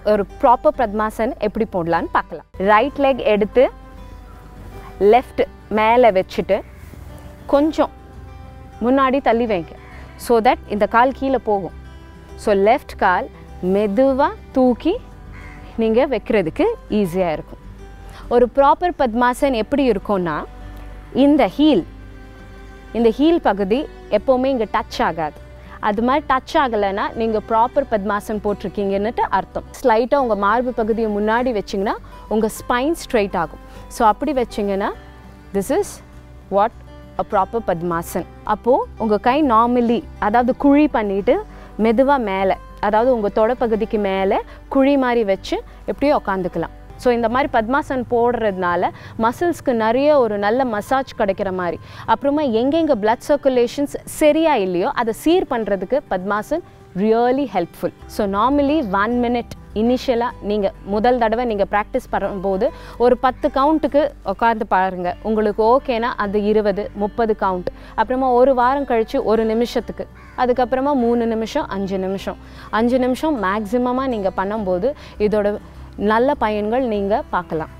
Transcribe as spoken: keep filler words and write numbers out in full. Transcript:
ஒரு ப்ராப்பர் பத்மாசன் எப்படி போடலான்னு பார்க்கலாம். ரைட் லெக் எடுத்து லெஃப்ட் மேலே வச்சுட்டு கொஞ்சம் முன்னாடி தள்ளி வைங்க. ஸோ தட் இந்த கால் கீழே போகும். ஸோ லெஃப்ட் கால் மெதுவாக தூக்கி நீங்கள் வைக்கிறதுக்கு ஈஸியாக இருக்கும். ஒரு ப்ராப்பர் பத்மாசன் எப்படி இருக்கும்னா, இந்த ஹீல் இந்த ஹீல் பகுதி எப்போவுமே இங்கே டச் ஆகாது. அது மாதிரி டச் ஆகலைன்னா நீங்கள் ப்ராப்பர் பத்மாசன் போட்டிருக்கீங்கன்னுட்டு அர்த்தம். ஸ்லைட்டாக உங்கள் மார்பு பகுதியை முன்னாடி வச்சிங்கன்னா உங்கள் ஸ்பைன் ஸ்ட்ரைட் ஆகும். ஸோ அப்படி வச்சிங்கன்னா this is what a proper Padmasan. அப்போது உங்கள் கை நார்மலி அதாவது குழி பண்ணிவிட்டு மெதுவாக மேலே, அதாவது உங்கள் தொடப்பகுதிக்கு மேலே குழி மாதிரி வச்சு எப்படியோ உக்காந்துக்கலாம். ஸோ இந்த மாதிரி பத்மாசன் போடுறதுனால மசில்ஸ்க்கு நிறைய ஒரு நல்ல மசாஜ் கிடைக்கிற மாதிரி, அப்புறமா எங்கெங்கே பிளட் சர்க்குலேஷன்ஸ் சரியா இல்லையோ அதை சீர் பண்ணுறதுக்கு Padmasan really helpful. So normally one minute இனிஷியலாக நீங்கள் முதல் தடவை நீங்கள் ப்ராக்டிஸ் பண்ணும்போது ஒரு பத்து கவுண்ட்டுக்கு உட்காந்து பாருங்கள். உங்களுக்கு ஓகேனா அது இருபது முப்பது கவுண்ட், அப்புறமா ஒரு வாரம் கழித்து ஒரு நிமிஷத்துக்கு, அதுக்கப்புறமா மூணு நிமிஷம் அஞ்சு நிமிஷம் அஞ்சு நிமிஷம் மேக்ஸிமமாக நீங்கள் பண்ணும்போது இதோட நல்ல பயன்கள் நீங்கள் பார்க்கலாம்.